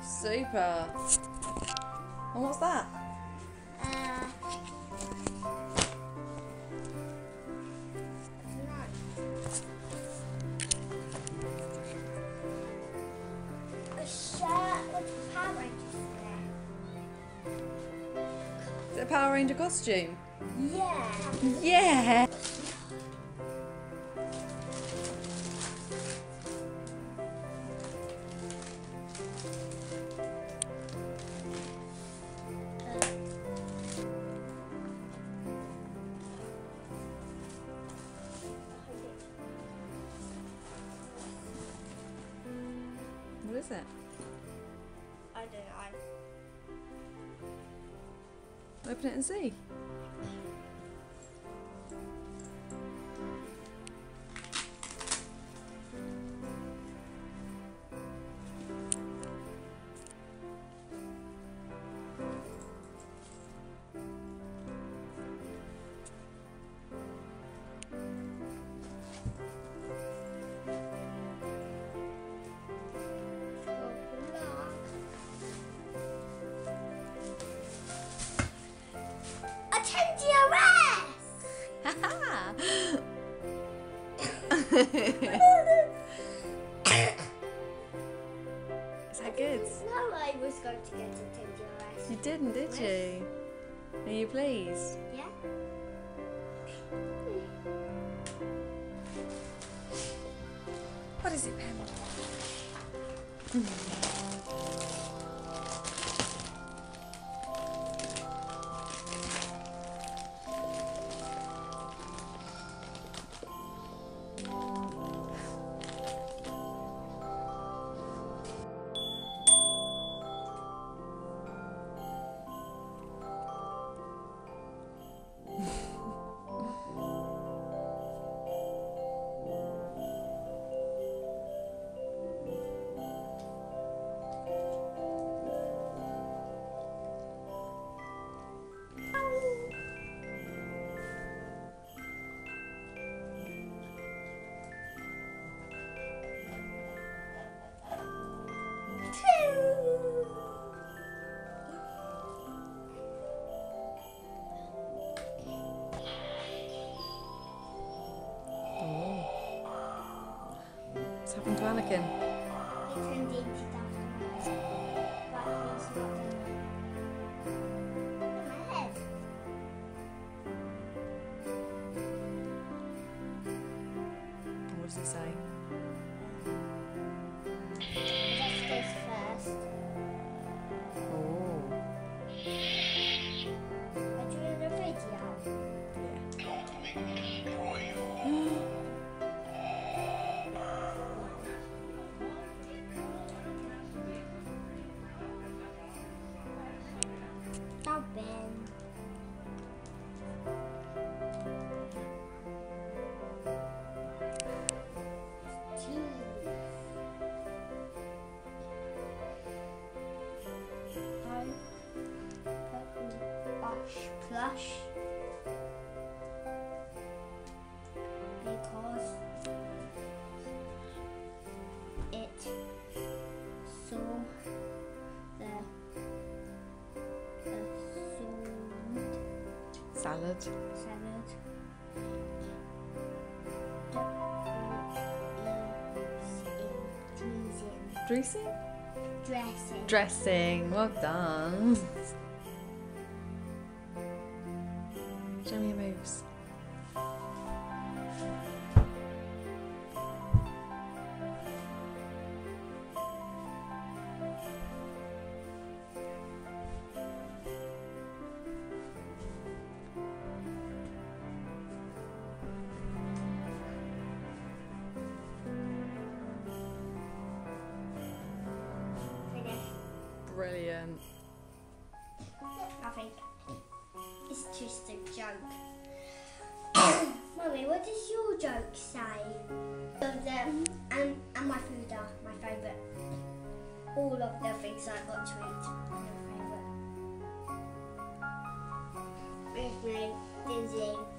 Super. And what's that? A shirt with Power Rangers in Is it a Power Ranger costume? it. Yeah. Yeah. What is it? I don't know. Open it and see. Is that good? No, I was going to get a TDRS. You didn't, did you? Are you pleased? Yeah. What is it, Pam? What's happened to Anakin? He turned into Darth Vader, but he's not done my head. What does he say? Just goes first. Oh. Are you in a video? Now Ben. Plush because it saw the Salad. salad. Dressing? Dressing. Dressing. Well done. Show me your moves. Brilliant. I think it's just a joke. Mummy, what does your joke say? And my food are my favourite. All of the things I got to eat are my favourite. With me, Disney.